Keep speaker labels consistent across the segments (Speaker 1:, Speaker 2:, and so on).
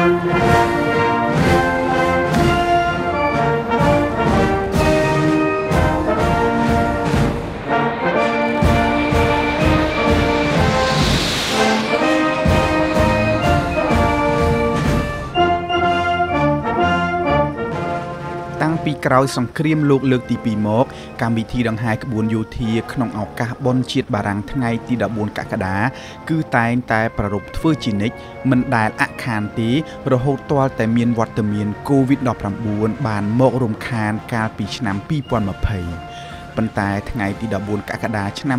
Speaker 1: ពីក្រោយសង្គ្រាមលោកលើកទី2មកកម្មវិធីដង្ហែក្បួនយោធាក្នុងឱកាសបុណ្យជាតិបារាំងថ្ងៃទី14កក្កដាគឺតែងតែប្រារព្ធធ្វើជានិច្ចមិនដែលអាក់ខានទេរហូតទាល់តែមានវត្តមានកូវីដ-19 បានមករំខានកាលពីឆ្នាំ2020ប៉ុន្តែថ្ងៃទី14កក្កដាឆ្នាំ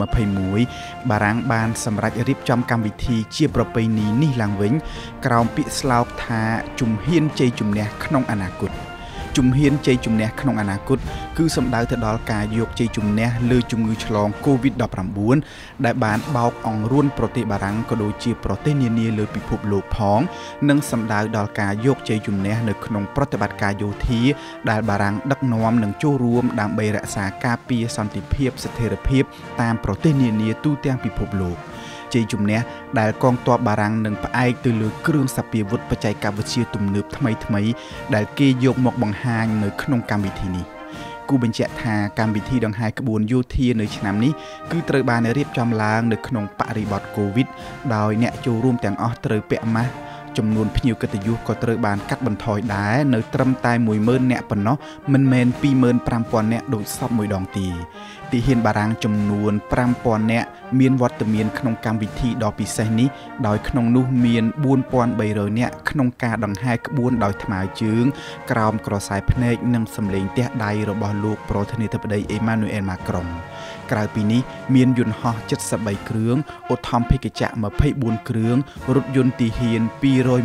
Speaker 1: 2021បារាំងបានសម្រេចរៀបចំកម្មវិធីជាប្រពៃណីនេះឡើងវិញក្រោមពាក្យស្លោកថាជំហានជ័យជំនះក្នុងអនាគតជំហានជ័យជំនះក្នុងអនាគតគឺសំដៅទៅដល់ការយកជ័យជំនះលើជំងឺឆ្លង COVID-19 ដែលបានបោកអង្រួនប្រទេសបារាំងក៏ដូចជាប្រទេសនានាលើពិភពលោកផងនិងសំដៅដល់ការយកជ័យជំនះនៅក្នុងប្រតិបត្តិការយោធាដែលបារាំងដឹកនាំនិងចូលរួមដើម្បីរក្សាការពារសន្តិភាពស្ថិរភាពតាមប្រទេសនានាទូទាំងពិភពលោកជ័យជំនះដែលកងទ័ពបារាំងនឹងផ្អែកទៅលើគ្រឿងសព្វាវុធបច្ចេកវិទ្យាទំនើបថ្មីដែលគេយកមកបង្ហាញនៅក្នុងកម្មវិធីនេះគូបញ្ជាក់ថាកម្មវិធីដង្ហែក្បួនយោធានៅឆ្នាំនេះគឺត្រូវបានរៀបចំឡើងនៅក្នុងបរិបទកូវីដដោយអ្នកចូលរួមទាំងអស់ត្រូវពាក់ម៉ាស់ចំនួនភ្ញៀវកិត្តិយសក៏ត្រូវបានកាត់បន្ថយដែរនៅត្រឹមតែ 10,000 នាក់ប៉ុណ្ណោះមិនមែន 25,000 នាក់ដូចសពមួយដងទេទាហានបារាំងចំនួន 5,000 នាក់មានវត្តមានក្នុងកម្មវិធីដ៏ពិសេសនេះដោយក្នុងនោះមាន 4,300 នាក់ក្នុងការដង្ហែក្បួនដោយថ្មើរជើងក្រោមក្រសែភ្នែកនិងសម្លេងទះដៃរបស់លោកប្រធានាធិបតីអេម៉ានូអែលម៉ាក្រុងក្រៅពីនេះមានយន្តហោះ73គ្រឿងឧទ្ធម្ភាគចក្រ24គ្រឿងរថយន្តទាហាន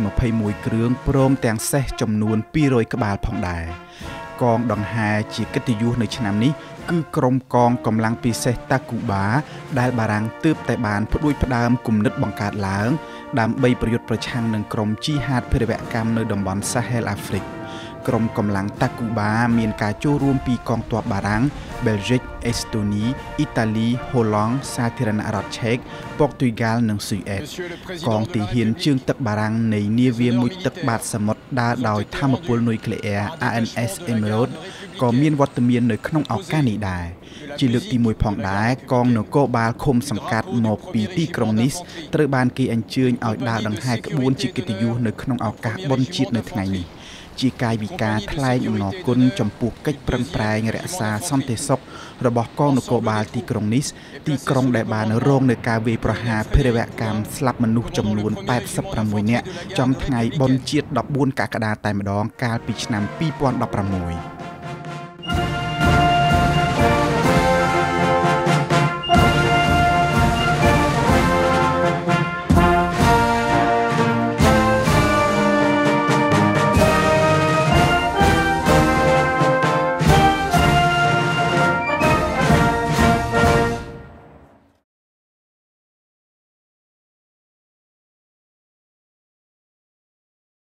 Speaker 1: 221គ្រឿងព្រមទាំងសេះចំនួន200ក្បាលផងដែរកងដង្ហែជាកិត្តិយសនៅឆ្នាំនេះគឺក្រុមកងកម្លាំងពិសេសតាគូបាដែលបារាំងទើបតែបានផ្ដួចផ្ដើមគំនិតបង្កើតឡើងដើម្បីប្រយុទ្ធប្រឆាំងនឹងក្រុមជីហាតភេរវកម្មនៅតំបន់សាហែលអាហ្វ្រិកក្រុមកម្លាំងតាគូបាមានការចូលរួមពីកងទ័ពបារាំងបែលហ្សិកអេស្តូនីអ៊ីតាលីហូឡង់សាធារណរដ្ឋឆេកប៉ុកទុយហ្គាល់និងស៊ុយអែតកងទាហានជើងទឹកបារាំងនៃនាវាមុជទឹកបាតសមុទ្រដើរដោយថាមពលនុយក្លេអ៊ែរ ANS Emerald ក៏មានវត្តមាននៅក្នុងឱកាសនេះដែរជាលើកទី1ផងដែរកងនគរបាលឃុំសង្កាត់មកពីទីក្រុងនីសត្រូវបានគេអញ្ជើញឲ្យដើរដង្ហែក្បួនជាកិត្តិយសនៅក្នុងឱកាសបុណ្យជាតិនៅថ្ងៃនេះជាកាយវិការថ្លែងអំណរគុណចំពោះកិច្ចប្រឹងប្រែងរក្សាសន្តិសុខរបស់កងនគរបាលទីក្រុងនីសទីក្រុងដែលបានរងនឹងការវាយប្រហារភេរវកម្មស្លាប់មនុស្សចំនួន86នាក់ចំថ្ងៃបុណ្យជាតិ14កក្កដាតែម្ដងកាលពីឆ្នាំ2016